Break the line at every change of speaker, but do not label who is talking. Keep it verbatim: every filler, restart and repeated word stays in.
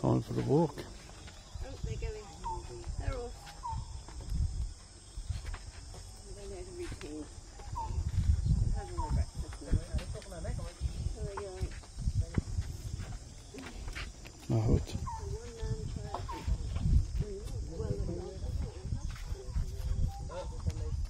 Time for the walk.
Oh, they're going. They're off. They know the routine. They've had all their breakfast now. So they're going.
No hut.